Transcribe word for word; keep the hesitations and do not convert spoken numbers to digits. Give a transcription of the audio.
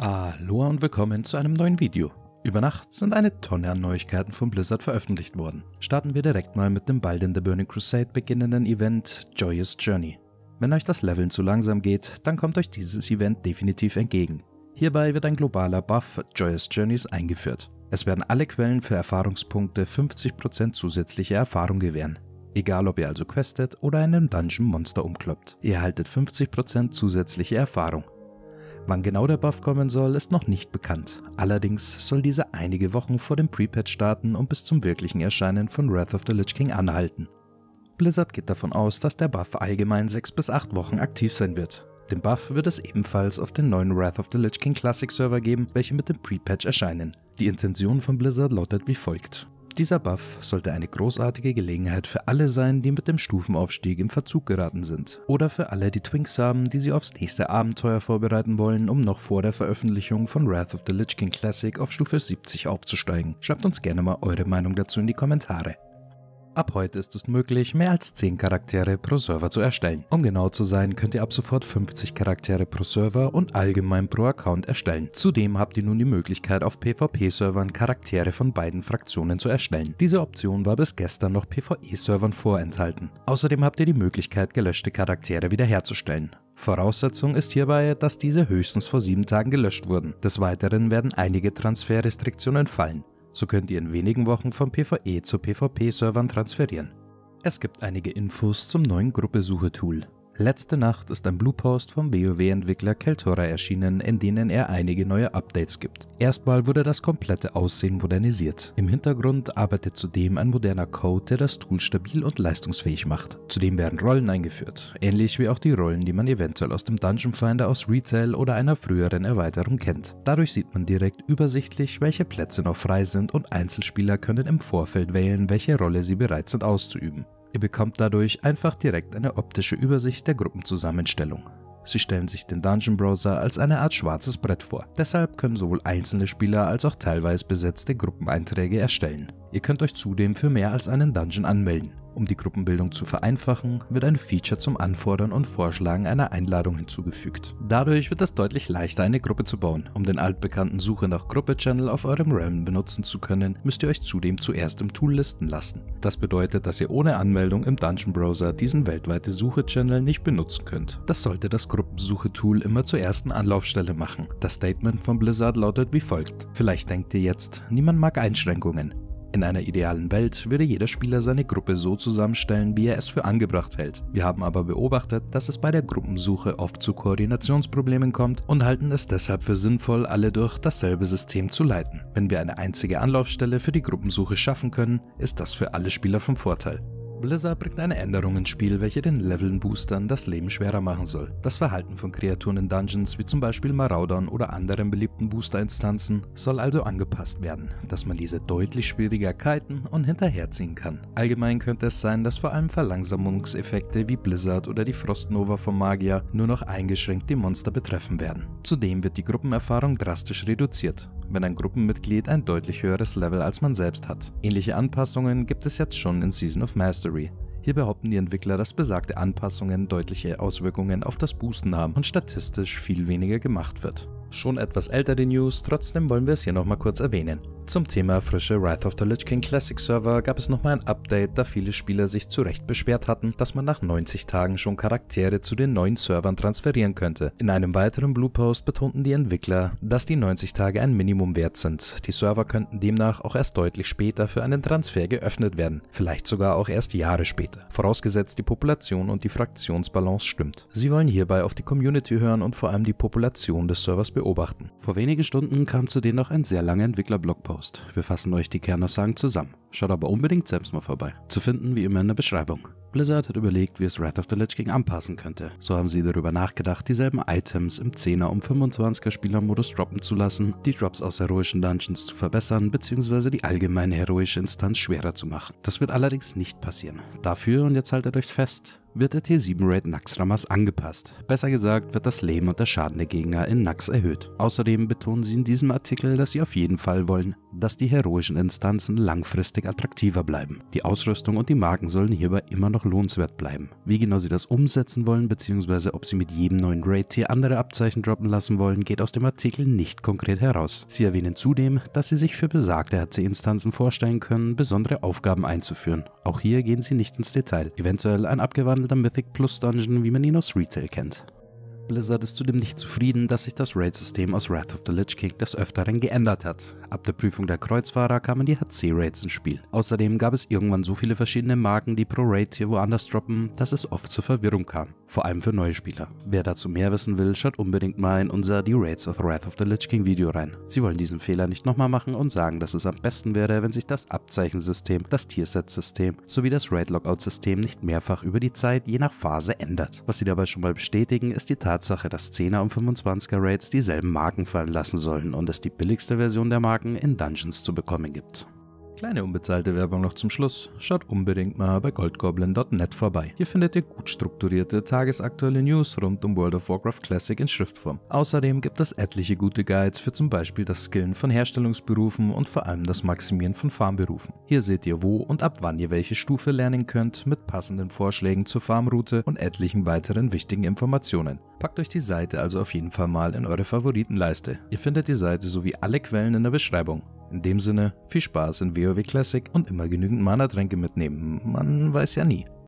Hallo und willkommen zu einem neuen Video. Über Nacht sind eine Tonne an Neuigkeiten von Blizzard veröffentlicht worden. Starten wir direkt mal mit dem bald in The Burning Crusade beginnenden Event Joyous Journey. Wenn euch das Leveln zu langsam geht, dann kommt euch dieses Event definitiv entgegen. Hierbei wird ein globaler Buff Joyous Journeys eingeführt. Es werden alle Quellen für Erfahrungspunkte fünfzig Prozent zusätzliche Erfahrung gewähren. Egal ob ihr also questet oder in einem Dungeon Monster umkloppt. Ihr erhaltet fünfzig Prozent zusätzliche Erfahrung. Wann genau der Buff kommen soll, ist noch nicht bekannt. Allerdings soll dieser einige Wochen vor dem Pre-Patch starten und bis zum wirklichen Erscheinen von Wrath of the Lich King anhalten. Blizzard geht davon aus, dass der Buff allgemein sechs bis acht Wochen aktiv sein wird. Den Buff wird es ebenfalls auf den neuen Wrath of the Lich King Classic Server geben, welche mit dem Pre-Patch erscheinen. Die Intention von Blizzard lautet wie folgt. Dieser Buff sollte eine großartige Gelegenheit für alle sein, die mit dem Stufenaufstieg im Verzug geraten sind. Oder für alle, die Twinks haben, die sie aufs nächste Abenteuer vorbereiten wollen, um noch vor der Veröffentlichung von Wrath of the Lich King Classic auf Stufe siebzig aufzusteigen. Schreibt uns gerne mal eure Meinung dazu in die Kommentare. Ab heute ist es möglich, mehr als zehn Charaktere pro Server zu erstellen. Um genau zu sein, könnt ihr ab sofort fünfzig Charaktere pro Server und allgemein pro Account erstellen. Zudem habt ihr nun die Möglichkeit, auf PvP-Servern Charaktere von beiden Fraktionen zu erstellen. Diese Option war bis gestern noch PvE-Servern vorenthalten. Außerdem habt ihr die Möglichkeit, gelöschte Charaktere wiederherzustellen. Voraussetzung ist hierbei, dass diese höchstens vor sieben Tagen gelöscht wurden. Des Weiteren werden einige Transferrestriktionen fallen. So könnt ihr in wenigen Wochen von PvE zu PvP-Servern transferieren. Es gibt einige Infos zum neuen Gruppesuche-Tool. Letzte Nacht ist ein Bluepost vom WoW-Entwickler Keltora erschienen, in denen er einige neue Updates gibt. Erstmal wurde das komplette Aussehen modernisiert. Im Hintergrund arbeitet zudem ein moderner Code, der das Tool stabil und leistungsfähig macht. Zudem werden Rollen eingeführt, ähnlich wie auch die Rollen, die man eventuell aus dem Dungeon Finder aus Retail oder einer früheren Erweiterung kennt. Dadurch sieht man direkt übersichtlich, welche Plätze noch frei sind und Einzelspieler können im Vorfeld wählen, welche Rolle sie bereit sind auszuüben. Ihr bekommt dadurch einfach direkt eine optische Übersicht der Gruppenzusammenstellung. Sie stellen sich den Dungeon Browser als eine Art schwarzes Brett vor. Deshalb können sowohl einzelne Spieler als auch teilweise besetzte Gruppeneinträge erstellen. Ihr könnt euch zudem für mehr als einen Dungeon anmelden. Um die Gruppenbildung zu vereinfachen, wird ein Feature zum Anfordern und Vorschlagen einer Einladung hinzugefügt. Dadurch wird es deutlich leichter, eine Gruppe zu bauen. Um den altbekannten Suche nach Gruppe-Channel auf eurem Realm benutzen zu können, müsst ihr euch zudem zuerst im Tool listen lassen. Das bedeutet, dass ihr ohne Anmeldung im Dungeon Browser diesen weltweite Suche-Channel nicht benutzen könnt. Das sollte das Gruppensuche-Tool immer zur ersten Anlaufstelle machen. Das Statement von Blizzard lautet wie folgt. Vielleicht denkt ihr jetzt, niemand mag Einschränkungen. In einer idealen Welt würde jeder Spieler seine Gruppe so zusammenstellen, wie er es für angebracht hält. Wir haben aber beobachtet, dass es bei der Gruppensuche oft zu Koordinationsproblemen kommt und halten es deshalb für sinnvoll, alle durch dasselbe System zu leiten. Wenn wir eine einzige Anlaufstelle für die Gruppensuche schaffen können, ist das für alle Spieler vom Vorteil. Blizzard bringt eine Änderung ins Spiel, welche den Leveln-Boostern das Leben schwerer machen soll. Das Verhalten von Kreaturen in Dungeons, wie zum Beispiel Maraudern oder anderen beliebten Booster-Instanzen, soll also angepasst werden, dass man diese deutlich schwieriger kiten und hinterherziehen kann. Allgemein könnte es sein, dass vor allem Verlangsamungseffekte wie Blizzard oder die Frostnova vom Magier nur noch eingeschränkt die Monster betreffen werden. Zudem wird die Gruppenerfahrung drastisch reduziert, wenn ein Gruppenmitglied ein deutlich höheres Level als man selbst hat. Ähnliche Anpassungen gibt es jetzt schon in Season of Mastery. Hier behaupten die Entwickler, dass besagte Anpassungen deutliche Auswirkungen auf das Boosten haben und statistisch viel weniger gemacht wird. Schon etwas ältere News, trotzdem wollen wir es hier nochmal kurz erwähnen. Zum Thema frische Wrath of the Lich King Classic Server gab es nochmal ein Update, da viele Spieler sich zu Recht beschwert hatten, dass man nach neunzig Tagen schon Charaktere zu den neuen Servern transferieren könnte. In einem weiteren Bluepost betonten die Entwickler, dass die neunzig Tage ein Minimum wert sind. Die Server könnten demnach auch erst deutlich später für einen Transfer geöffnet werden, vielleicht sogar auch erst Jahre später, vorausgesetzt die Population und die Fraktionsbalance stimmt. Sie wollen hierbei auf die Community hören und vor allem die Population des Servers beobachten. Vor wenigen Stunden kam zudem noch ein sehr langer Entwickler-Blogpost. Wir fassen euch die Kernaussagen zusammen. Schaut aber unbedingt selbst mal vorbei. Zu finden wie immer in der Beschreibung. Blizzard hat überlegt, wie es Wrath of the Lich King anpassen könnte. So haben sie darüber nachgedacht, dieselben Items im zehner um fünfundzwanziger Spielermodus droppen zu lassen, die Drops aus heroischen Dungeons zu verbessern bzw. die allgemeine heroische Instanz schwerer zu machen. Das wird allerdings nicht passieren. Dafür, und jetzt haltet euch fest, wird der T sieben Raid Naxxramas angepasst. Besser gesagt wird das Leben und der Schaden der Gegner in Nax erhöht. Außerdem betonen sie in diesem Artikel, dass sie auf jeden Fall wollen, dass die heroischen Instanzen langfristig attraktiver bleiben. Die Ausrüstung und die Marken sollen hierbei immer noch lohnenswert bleiben. Wie genau sie das umsetzen wollen, beziehungsweise ob sie mit jedem neuen Raid-Tier andere Abzeichen droppen lassen wollen, geht aus dem Artikel nicht konkret heraus. Sie erwähnen zudem, dass sie sich für besagte H C-Instanzen vorstellen können, besondere Aufgaben einzuführen. Auch hier gehen sie nicht ins Detail. Eventuell ein abgewandelter Mythic Plus Dungeon, wie man ihn aus Retail kennt. Blizzard ist zudem nicht zufrieden, dass sich das Raid-System aus Wrath of the Lich King des Öfteren geändert hat. Ab der Prüfung der Kreuzfahrer kamen die H C-Raids ins Spiel. Außerdem gab es irgendwann so viele verschiedene Marken, die pro Raid hier woanders droppen, dass es oft zur Verwirrung kam. Vor allem für neue Spieler. Wer dazu mehr wissen will, schaut unbedingt mal in unser The Raids of Wrath of the Lich King Video rein. Sie wollen diesen Fehler nicht nochmal machen und sagen, dass es am besten wäre, wenn sich das Abzeichensystem, das Tierset-System sowie das Raid-Logout-System nicht mehrfach über die Zeit je nach Phase ändert. Was sie dabei schon mal bestätigen, ist die Tatsache, dass zehner und fünfundzwanziger Raids dieselben Marken fallen lassen sollen und es die billigste Version der Marken in Dungeons zu bekommen gibt. Kleine unbezahlte Werbung noch zum Schluss. Schaut unbedingt mal bei goldgoblin punkt net vorbei. Hier findet ihr gut strukturierte, tagesaktuelle News rund um World of Warcraft Classic in Schriftform. Außerdem gibt es etliche gute Guides für zum Beispiel das Skillen von Herstellungsberufen und vor allem das Maximieren von Farmberufen. Hier seht ihr, wo und ab wann ihr welche Stufe lernen könnt, mit passenden Vorschlägen zur Farmroute und etlichen weiteren wichtigen Informationen. Packt euch die Seite also auf jeden Fall mal in eure Favoritenleiste. Ihr findet die Seite sowie alle Quellen in der Beschreibung. In dem Sinne, viel Spaß in WoW Classic und immer genügend Mana-Tränke mitnehmen, man weiß ja nie.